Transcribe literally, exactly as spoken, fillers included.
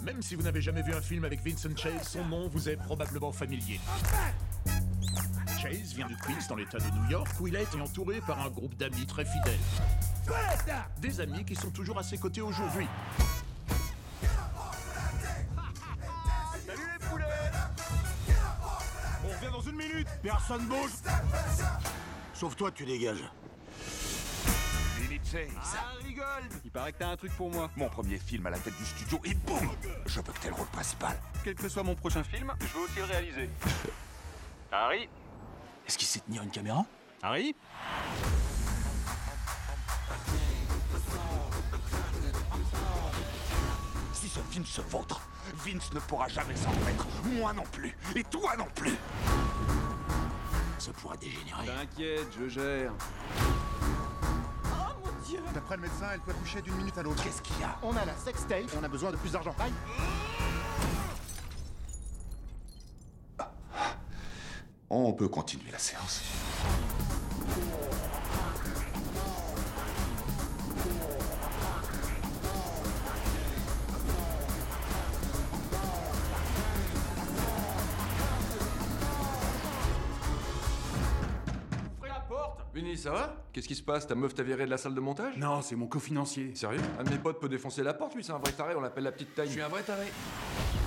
Même si vous n'avez jamais vu un film avec Vincent Chase, son nom vous est probablement familier. Chase vient du Queens dans l'état de New York où il a été entouré par un groupe d'amis très fidèles. Des amis qui sont toujours à ses côtés aujourd'hui. Salut les poulets! On revient dans une minute! Personne bouge! Sauf toi, tu dégages. Billy Chase. Ah, rigole! Il paraît que t'as un truc pour moi. Mon premier film à la tête du studio et boum! Je veux que t'aies le rôle principal. Quel que soit mon prochain film, je veux aussi le réaliser. Harry? Est-ce qu'il sait tenir une caméra? Harry? Si ce film se vautre, Vince ne pourra jamais s'en remettre. Moi non plus. Et toi non plus. Ça pourrait dégénérer. T'inquiète, je gère. D'après le médecin, elle peut accoucher d'une minute à l'autre. Qu'est-ce qu'il y a? On a la sextape et on a besoin de plus d'argent. Aïe! On peut continuer la séance. Ouvrez la porte! Vinny, ça va? Qu'est-ce qui se passe? Ta meuf t'a viré de la salle de montage? Non, c'est mon cofinancier. Sérieux? Un de mes potes peut défoncer la porte, lui, c'est un vrai taré, on l'appelle la petite taille. Je suis un vrai taré.